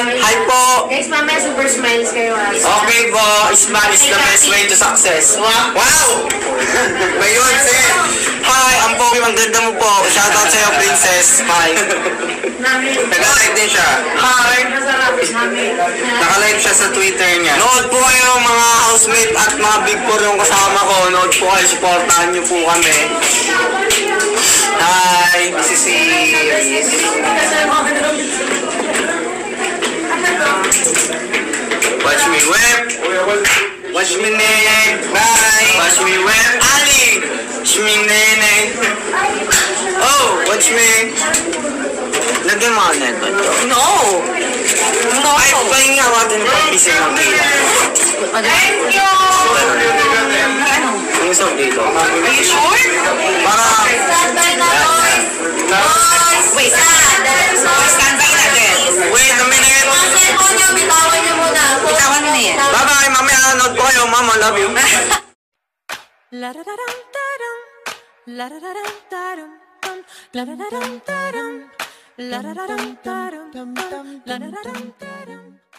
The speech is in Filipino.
Hi po! Guys, mamaya super smiles kayo ha. Okay po, smile is the best way to success. Wow! Ngayon, sige. Hi, ang pogi, ang ganda mo po. Shoutout sa'yo, princess. Hi. Nag-like din siya. Hi. Naka-like siya sa Twitter niya. Nood po kayo mga housemate at mga big four yung kasama ko. Nood po kayo, supportahan niyo po kami. Hi, this is si... Watch me whip. Watch me nene. Bye. Watch me whip. Ali. Watch me nene. Oh, watch me. Lagyan mo na ito. No. No. Ay, papahin nga natin yung pag-isip ng dito. Thank you! Ano yung dito? Are you sure? Para... Wait, standby natin. Wait a minute. Cellphone niyo, bitawan niyo muna. Bitawan mo na yan. Bye-bye. Mamaya nanood po kayo. Mama, love you. La da da dum da dum, la da da dum da dum, la da da dum da dum, la da da dum da dum, la da da dum da dum.